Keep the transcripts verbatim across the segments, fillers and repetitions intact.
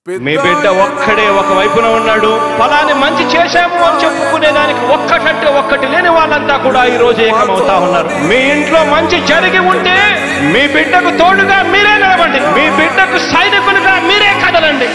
మీ బిడ్డ ఒక్కడే ఒక వైపున ఉన్నాడు. ఫలాని మంచి చేశాము అని చెప్పుకునే దానికి ఒక్కటంటే ఒక్కటి లేని వాళ్ళంతా కూడా ఈ రోజు ఏకమవుతా ఉన్నారు. మీ ఇంట్లో మంచి జరిగి ఉంటే మీ బిడ్డకు తోడుగా మీరే నిలబండి, మీ బిడ్డకు సైనికులుగా మీరే కదలండి.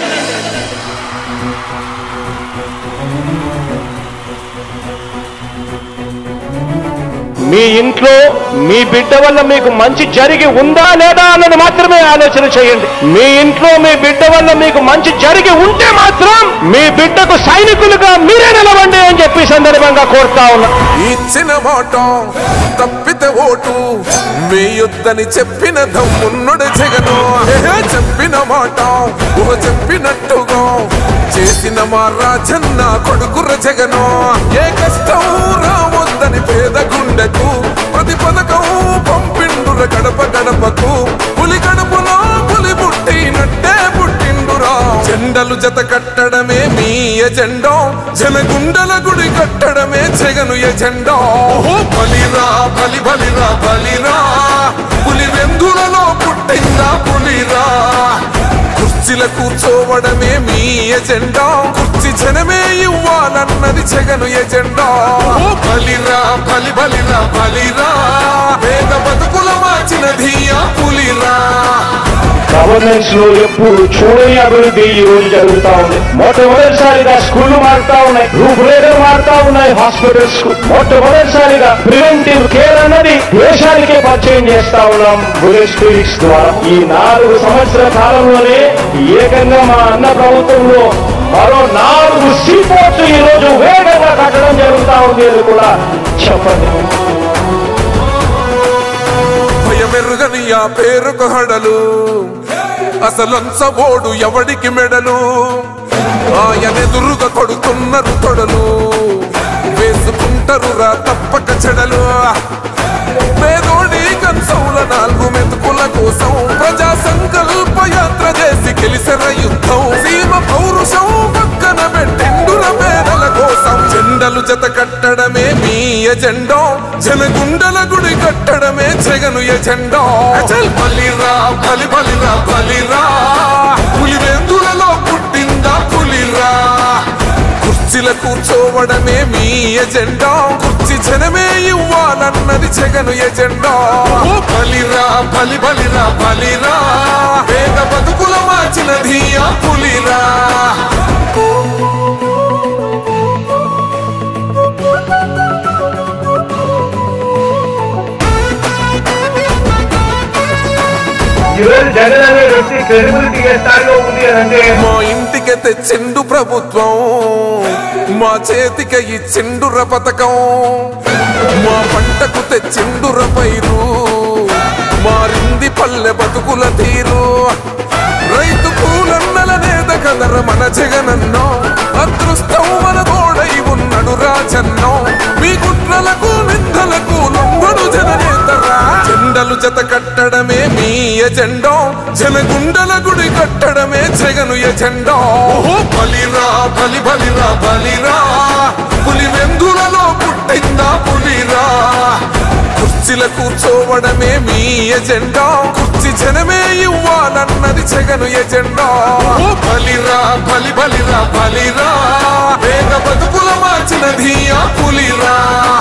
మీ ఇంట్లో మీ బిడ్డ వల్ల మీకు మంచి జరిగి ఉందా లేదా అన్నది మాత్రమే ఆలోచన చేయండి. మీ ఇంట్లో మీ బిడ్డ వల్ల మీకు మంచి జరిగి ఉంటే మాత్రం మీ బిడ్డకు సైనికులుగా మీరే నిలవండి అని చెప్పి సందర్భంగా కోరుతా ఉన్నా. ఇచ్చిన మాట తప్పితే ఓటు వేయొద్దని చెప్పిన దమ్మున్నడు జగను. చెప్పిన మాట ఊహ చెప్పినట్టుగా చేసిన మా రాజన్న కొడుకుర జగను. ఏ కష్టం రావద్దని పేద గుండెకు ప్రతి పథకం పంపిండుర గడప గడపకు. పులి గడపలో పులి పుట్టినట్టే పుట్టిండురా. జెండలు జత కట్టడమే మీ ఎజెండా, జనగుండల గుడి కట్టడమే జగను ఎజెండా. బలిరా బలి బలిరా బలిరా, పులి వెందులలో పుట్టిందా పులిరా. కుర్చీల కూర్చోవడమే మీ ఎజెండా, కుర్చీ జనమే ఇవ్వాలన్నది జగను ఎజెండా. బలిరా బలి బలిరా బలిరా, పేద బతుకుల మార్చినది ఆ పులిరా. గవర్నెన్స్ లో ఎప్పుడు చూడని అభివృద్ధి ఈ రోజు జరుగుతా ఉంది. మొట్టమొదటిసారిగా స్కూళ్లు మారుతా ఉన్నాయి, రూపురేఖలు మారుతా ఉన్నాయి. హాస్పిటల్స్ మొట్టమొదటిసారిగా ప్రివెంటివ్ కేర్ అన్నది దేశానికే పరిచయం చేస్తా ఉన్నాం బుల్లెట్ క్లినిక్స్ ద్వారా. ఈ నాలుగు సంవత్సరాల కాలంలోనే ఏకంగా మా అన్న ప్రభుత్వంలో మరో నాలుగు సీపోర్ట్స్ ఈ రోజు వేగంగా కట్టడం జరుగుతా ఉంది అని కూడా చెప్పండి. భయమెరుగని ఆ పేరుకు హడలు, అసలంచబోడు ఎవడికి మెడలు. ఆయనెదురుగా కొడుతున్నారు తొడలు, వేసుకుంటారు రా తప్పక చెడలు. పేదోడి కంచౌల నాలుగు మెతుకుల కోసం ప్రజా సంకల్ప యాత్ర చేసి గెలిసిన యుద్ధం. సీమ పౌరుషం పక్కన పెట్టిండుల పేదల కోసం. జెండలు జత కట్టడమే మీ ఎజెండా, జనగుండల గుడి కట్టడమే జగను ఎజెండా. బలిరా బలి బలిరా బలిరా, పులి వెందులలో పుట్టిందా పులిరా. కుర్చీల కూర్చోవడమే మీ ఎజెండా, కుర్చీ జనమే ఇవ్వాలన్నది జగను ఎజెండా. బలిరా బలి బలిరా బలిరా, పేద బతుకుల మార్చినది ఆ పులిరా. జగన్ అనే వ్యక్తి క్రెడిబిలిటీ ఏ స్థాయిలో ఉంది అంటే మా ఇంటికి తెచ్చిండు ప్రభుత్వం, మా చేతికి ఇచ్చిండుర పథకం. మా పంటకు తెచ్చిండుర పైరు, మారింది పల్లె బతుకుల తీరు. రైతు కూలన్నల నేత కదర మన జగనన్నో, అదృష్టం మన తోడై ఉన్నడు రాజన్నో. మీ కుట్రలకు నిందలకు లొంగడు జననేతరా. జెండలు జత కట్టడమే మీ ఎజెండా, జనగుండల గుడి కట్టడమే జగను ఎజెండా. బలిరా బలి బలిరా బలిరా, పులి వెందులలో పుట్టిందా పులిరా. కుర్చీల కూర్చోవడమే మీ ఎజెండా, కుర్చీ జనమే ఇవ్వాలన్నది జగను ఎజెండా. బలిరా బలి బలిరా బలిరా, పేద బతుకుల మార్చినది ఆ పులిరా.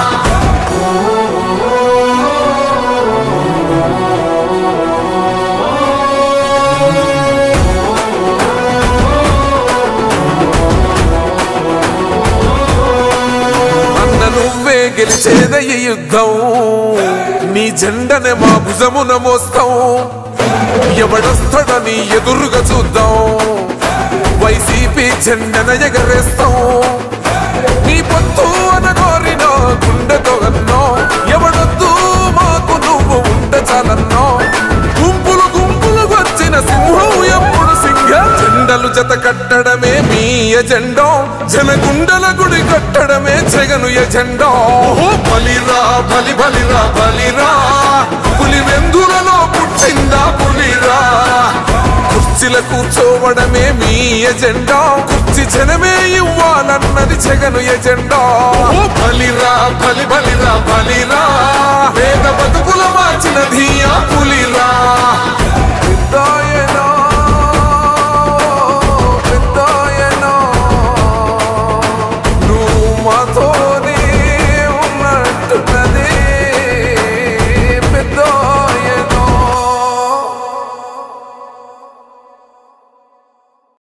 నువ్వే గెలిచేద ఈ యుద్ధం, నీ జెండనే మా భుజమున మోస్తాం. ఎవడొస్తాడని ఎదురుగా చూద్దాం, వైసీపీ జెండన ఎగరేస్తాం. నీ పొత్తు అనగోరిన గుండెతో అన్నో, ఎవడొద్దు మాకు నువ్వు ఉంటే చాలన్నో. గుంపులు గుంపులు వచ్చిన సింహం ఎప్పుడు సింహ. జెండలు జత కట్టడమే మీ ఎజెండా, జనగుండల గుడి కట్టడమే జగను ఎజెండా. బలిరా బలి బలిరా బలిరా, పులి వెందులలో పుట్టిందా పులిరా. కుర్చీల కూర్చోవడమే మీ ఎజెండా, కుర్చీ జనమే ఇవ్వాలన్నది జగను ఎజెండా. బలిరా బలి బలిరా బలిరా, పేద బతుకుల మార్చినది ఆ పులిరా.